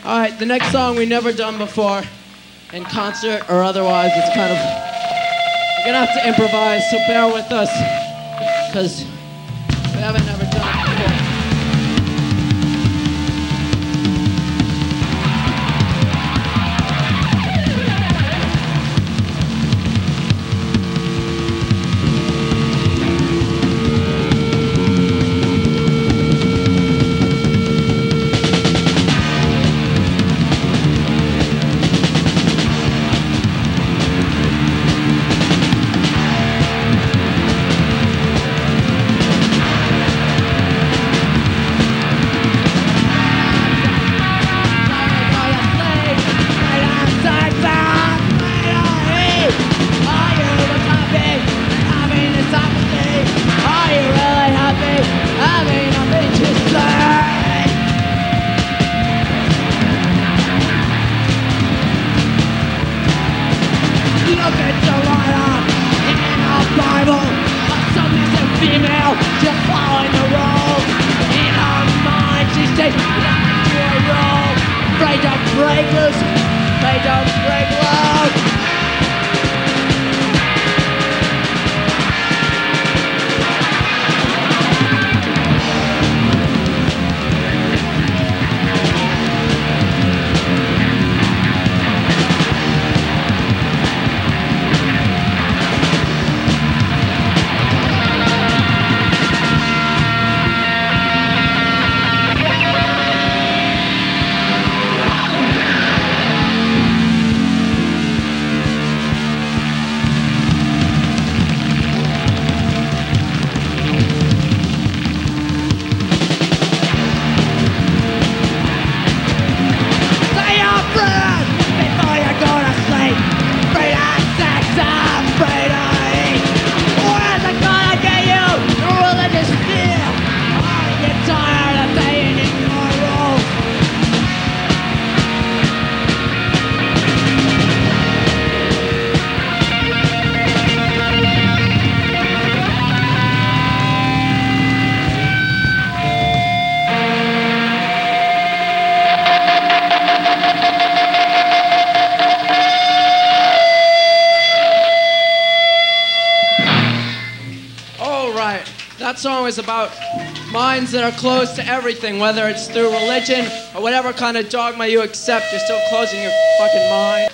All right, the next song we never done before, in concert or otherwise. It's kind of, we're gonna have to improvise, so bear with us, because we haven't ever done it before. Just following the rules. In her mind, she's taking life to a role. Afraid to break loose, afraid to break loose. That song is about minds that are closed to everything, whether it's through religion or whatever kind of dogma you accept, you're still closing your fucking mind.